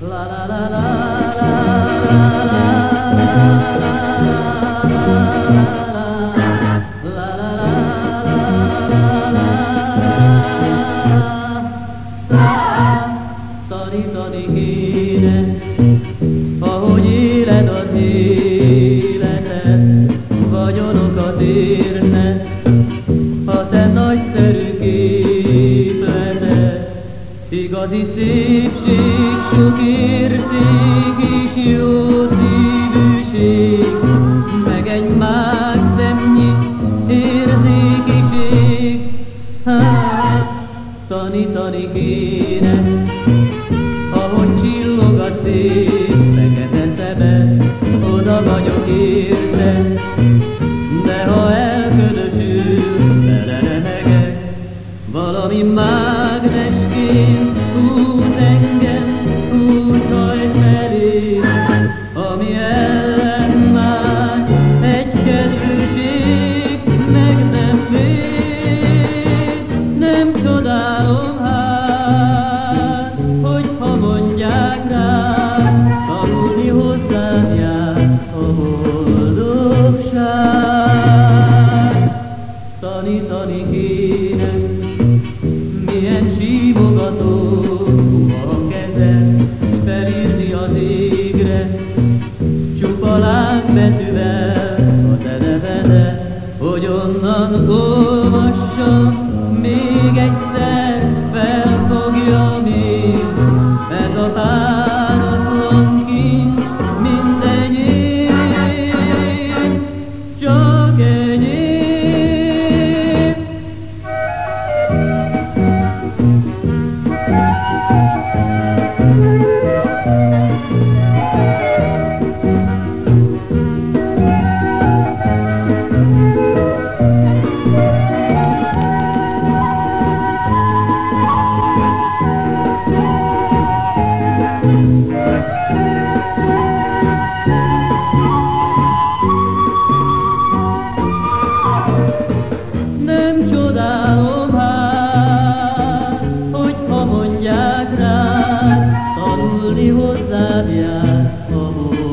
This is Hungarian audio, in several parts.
La la la la la la tanítani kéne, ahogy éled az életet, vagyonokat érne, a te nagyszerű képleted. Igazi szépség, sok érték és jó szívűség, meg egy mágszemnyi érzékiség. Hát, tanítani kéne, ahogy csillog a szép fekete szeme, oda vagyok érte, de ha elködösül, beleremegek, valami mágnesként húz engem, úgy hajt felé, ami ellen már egy kedvűség meg nem véd. Nem csodálom hát, hogyha mondják rám, tanulni hozzám jár a boldogság. Tanítani kéne, milyen símogató a keze, s felírni az égre, csupa lángvetűvel a te nevedet, hogy onnan olvassam még egyszer, felfogja még ez a páratlan kincs, mind enyém, csak enyém. Nem csodálom hát, hogyha mondják rád, tanulni hozzád jár a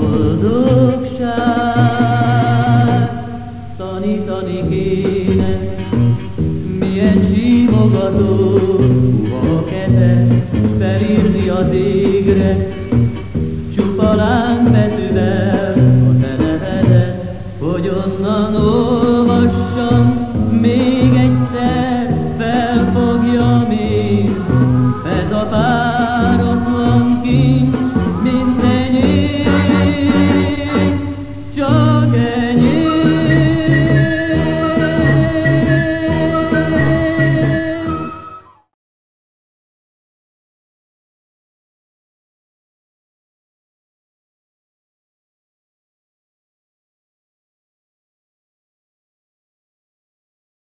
boldogság. Tanítani kéne, milyen símogató a keze, s felírni az égre, csupa lángvetűvel a te nevedet, hogy onnan olvassam még